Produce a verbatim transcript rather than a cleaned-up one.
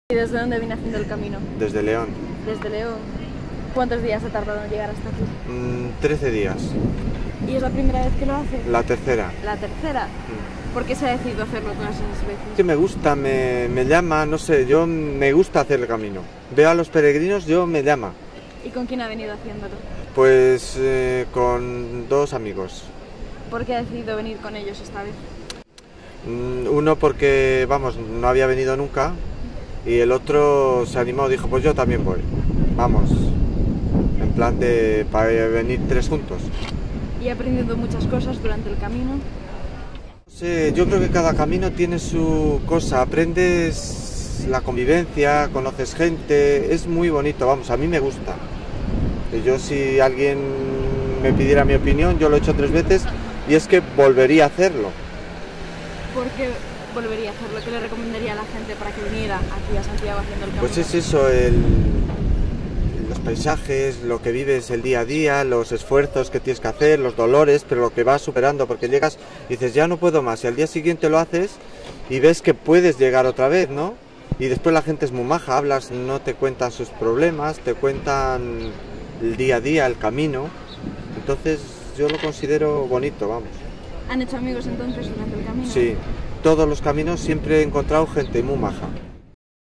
¿Y desde dónde viene haciendo el camino? Desde León. Desde León. ¿Cuántos días ha tardado en llegar hasta aquí? Mm, trece días. ¿Y es la primera vez que lo hace? La tercera. ¿La tercera? Mm. ¿Por qué se ha decidido hacerlo todas esas veces? Que me gusta, me, me llama, no sé, yo me gusta hacer el camino. Veo a los peregrinos, yo me llama. ¿Y con quién ha venido haciéndolo? Pues eh, con dos amigos. ¿Por qué ha decidido venir con ellos esta vez? Mm, Uno porque, vamos, no había venido nunca. Y el otro se animó, dijo, pues yo también voy. Vamos, en plan de para venir tres juntos. ¿Y ha aprendido muchas cosas durante el camino? No sé, yo creo que cada camino tiene su cosa. Aprendes la convivencia, conoces gente, es muy bonito, vamos, a mí me gusta. Yo, si alguien me pidiera mi opinión, yo lo he hecho tres veces y es que volvería a hacerlo. ¿Por qué volvería a hacerlo? ¿Qué le recomendaría a la gente para que viniera aquí a Santiago haciendo el camino? Pues es eso, el, los paisajes, lo que vives el día a día, los esfuerzos que tienes que hacer, los dolores, pero lo que vas superando, porque llegas y dices, ya no puedo más, y al día siguiente lo haces y ves que puedes llegar otra vez, ¿no? Y después la gente es muy maja, hablas, no te cuentan sus problemas, te cuentan el día a día, el camino, entonces yo lo considero bonito, vamos. ¿Han hecho amigos entonces durante el camino? Sí, todos los caminos siempre he encontrado gente muy maja.